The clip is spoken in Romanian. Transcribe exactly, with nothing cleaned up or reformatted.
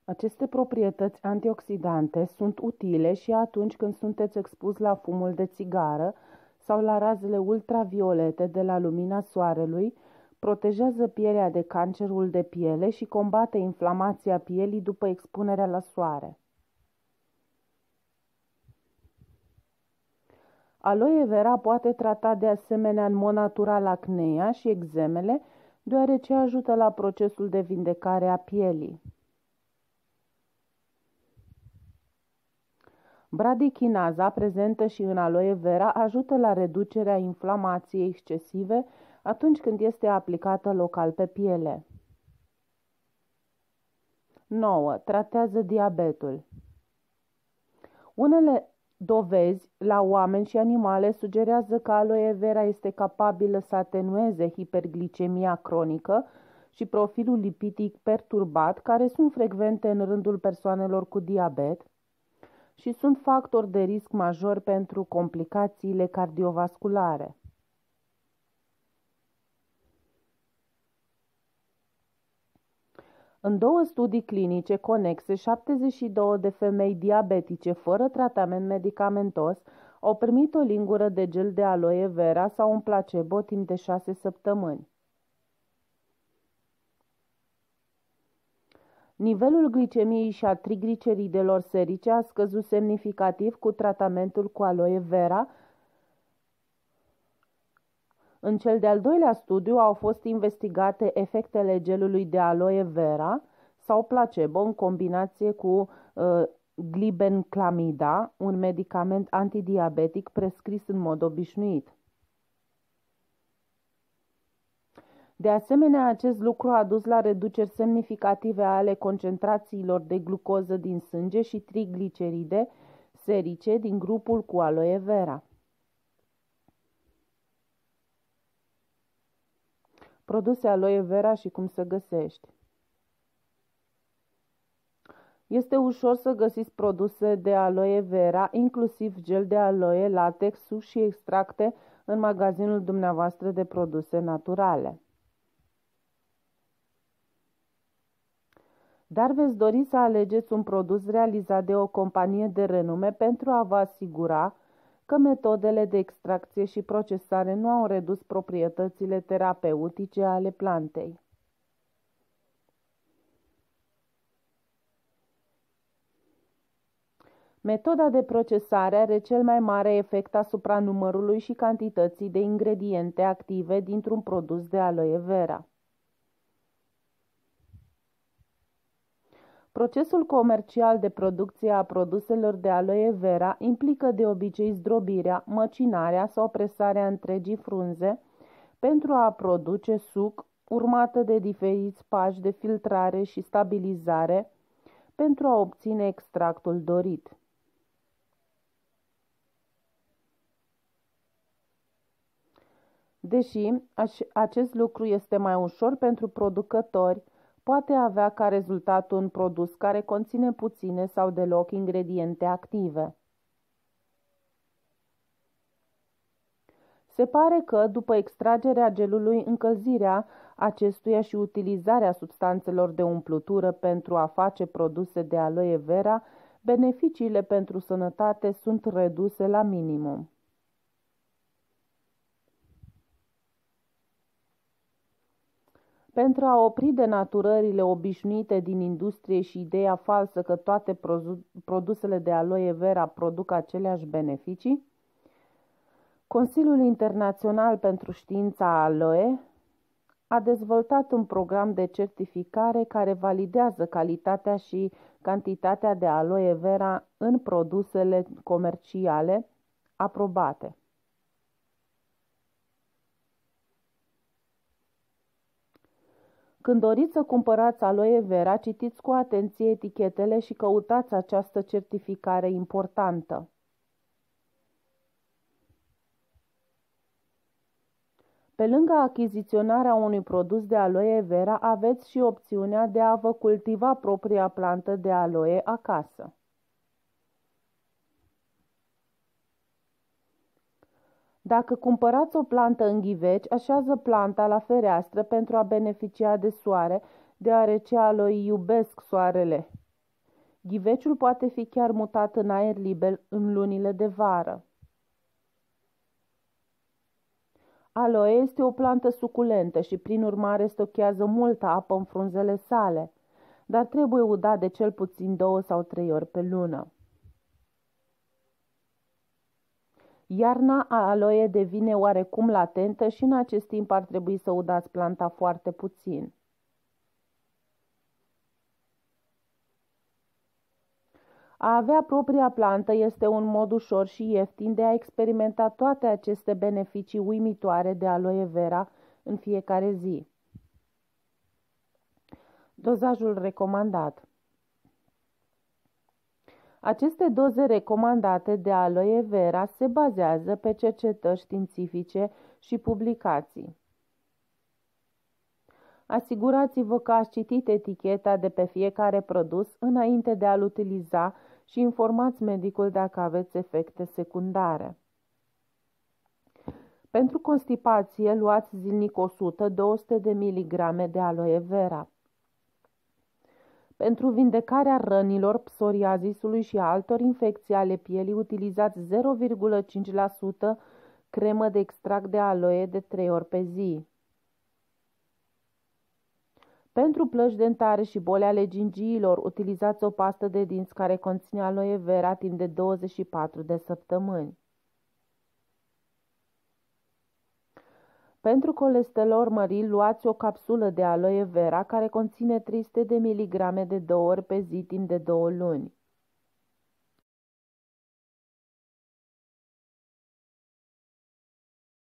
Aceste proprietăți antioxidante sunt utile și atunci când sunteți expus la fumul de țigară sau la razele ultraviolete de la lumina soarelui, protejează pielea de cancerul de piele și combate inflamația pielii după expunerea la soare. Aloe vera poate trata de asemenea în mod natural acnea și eczemele, deoarece ajută la procesul de vindecare a pielii. Bradicinaza, prezentă și în aloe vera, ajută la reducerea inflamației excesive atunci când este aplicată local pe piele. nouă. Tratează diabetul. Unele dovezi la oameni și animale sugerează că aloe vera este capabilă să atenueze hiperglicemia cronică și profilul lipidic perturbat, care sunt frecvente în rândul persoanelor cu diabet și sunt factori de risc major pentru complicațiile cardiovasculare. În două studii clinice conexe, șaptezeci și două de femei diabetice fără tratament medicamentos au primit o lingură de gel de aloe vera sau un placebo timp de șase săptămâni. Nivelul glicemiei și a trigliceridelor serice a scăzut semnificativ cu tratamentul cu aloe vera. În cel de-al doilea studiu au fost investigate efectele gelului de aloe vera sau placebo în combinație cu uh, glibenclamida, un medicament antidiabetic prescris în mod obișnuit. De asemenea, acest lucru a dus la reduceri semnificative ale concentrațiilor de glucoză din sânge și trigliceride serice din grupul cu aloe vera. Produse aloe vera și cum să găsești. Este ușor să găsiți produse de aloe vera, inclusiv gel de aloe, latex, suc și extracte în magazinul dumneavoastră de produse naturale. Dar veți dori să alegeți un produs realizat de o companie de renume pentru a vă asigura că metodele de extracție și procesare nu au redus proprietățile terapeutice ale plantei. Metoda de procesare are cel mai mare efect asupra numărului și cantității de ingrediente active dintr-un produs de aloe vera. Procesul comercial de producție a produselor de aloe vera implică de obicei zdrobirea, măcinarea sau presarea întregii frunze pentru a produce suc, urmată de diferiți pași de filtrare și stabilizare pentru a obține extractul dorit. Deși acest lucru este mai ușor pentru producători, poate avea ca rezultat un produs care conține puține sau deloc ingrediente active. Se pare că, după extragerea gelului, încălzirea acestuia și utilizarea substanțelor de umplutură pentru a face produse de aloe vera, beneficiile pentru sănătate sunt reduse la minimum. Pentru a opri denaturările obișnuite din industrie și ideea falsă că toate produsele de aloe vera produc aceleași beneficii, Consiliul Internațional pentru Știința Aloe a dezvoltat un program de certificare care validează calitatea și cantitatea de aloe vera în produsele comerciale aprobate. Când doriți să cumpărați aloe vera, citiți cu atenție etichetele și căutați această certificare importantă. Pe lângă achiziționarea unui produs de aloe vera, aveți și opțiunea de a vă cultiva propria plantă de aloe acasă. Dacă cumpărați o plantă în ghiveci, așează planta la fereastră pentru a beneficia de soare, deoarece aloii iubesc soarele Ghiveciul poate fi chiar mutat în aer liber în lunile de vară. Aloe este o plantă suculentă și prin urmare stochează multă apă în frunzele sale, dar trebuie udat de cel puțin două sau trei ori pe lună. Iarna aloe devine oarecum latentă și în acest timp ar trebui să udați planta foarte puțin. A avea propria plantă este un mod ușor și ieftin de a experimenta toate aceste beneficii uimitoare de aloe vera în fiecare zi. Dozajul recomandat. Aceste doze recomandate de aloe vera se bazează pe cercetări științifice și publicații. Asigurați-vă că ați citit eticheta de pe fiecare produs înainte de a-l utiliza și informați medicul dacă aveți efecte secundare. Pentru constipație, luați zilnic o sută - două sute de miligrame de aloe vera. Pentru vindecarea rănilor, psoriazisului și altor infecții ale pielii, utilizați zero virgulă cinci la sută cremă de extract de aloe de trei ori pe zi. Pentru plăci dentare și boli ale gingiilor, utilizați o pastă de dinți care conține aloe vera timp de douăzeci și patru de săptămâni. Pentru colesterol mărit, luați o capsulă de aloe vera care conține trei sute de miligrame de două ori pe zi timp de două luni.